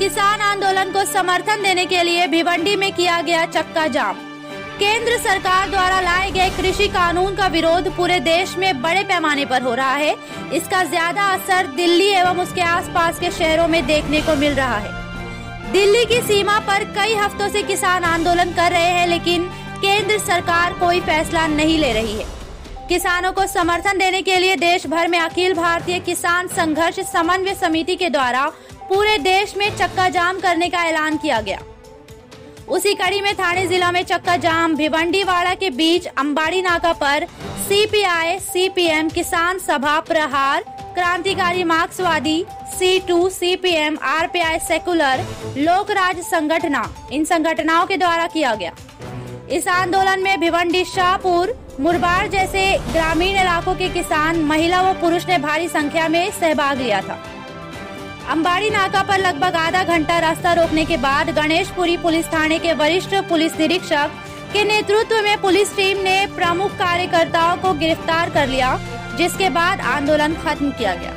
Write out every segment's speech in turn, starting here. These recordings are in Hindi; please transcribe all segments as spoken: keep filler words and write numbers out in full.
किसान आंदोलन को समर्थन देने के लिए भिवंडी में किया गया चक्का जाम। केंद्र सरकार द्वारा लाए गए कृषि कानून का विरोध पूरे देश में बड़े पैमाने पर हो रहा है। इसका ज्यादा असर दिल्ली एवं उसके आसपास के शहरों में देखने को मिल रहा है। दिल्ली की सीमा पर कई हफ्तों से किसान आंदोलन कर रहे हैं, लेकिन केंद्र सरकार कोई फैसला नहीं ले रही है। किसानों को समर्थन देने के लिए देश भर में अखिल भारतीय किसान संघर्ष समन्वय समिति के द्वारा पूरे देश में चक्का जाम करने का ऐलान किया गया। उसी कड़ी में थाने जिला में चक्का जाम भिवंडीवाड़ा के बीच अंबाड़ी नाका पर सीपीआई, सीपीएम, किसान सभा, प्रहार, क्रांतिकारी मार्क्सवादी, CITU, CPM, RPI, secular, Lokraj Sanghatana, इन संगठनों के द्वारा किया गया। इस आंदोलन में भिवंडी, शाहपुर, मुरबाड जैसे ग्रामीण इलाकों के किसान, महिला व पुरुष ने भारी संख्या में सहभाग लिया था। अंबाड़ी नाका पर लगभग आधा घंटा रास्ता रोकने के बाद गणेशपुरी पुलिस थाने के वरिष्ठ पुलिस निरीक्षक के नेतृत्व में पुलिस टीम ने प्रमुख कार्यकर्ताओं को गिरफ्तार कर लिया, जिसके बाद आंदोलन खत्म किया गया।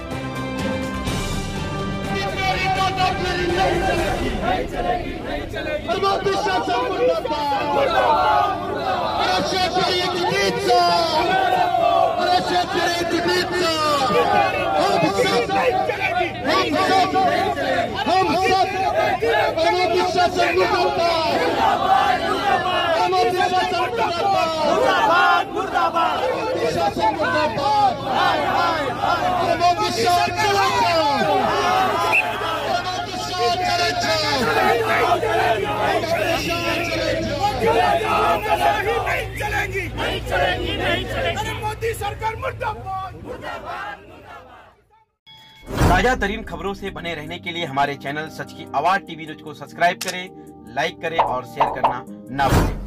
हम सब प्रमोदी शासन मुर्दाबाद, प्रमोदी शासन मुर्दाबाद, प्रमोदी शासन मुर्दाबाद, प्रमोदी शासन मुर्दाबाद, प्रमोदी शासन नहीं चलेगी, नहीं चलेगी, नहीं चलेगी। मोदी सरकार मुर्दाबाद, मुर्दाबाद। ताजा तरीन खबरों से बने रहने के लिए हमारे चैनल सच की आवाज टीवी न्यूज को सब्सक्राइब करें, लाइक करें और शेयर करना ना भूलें।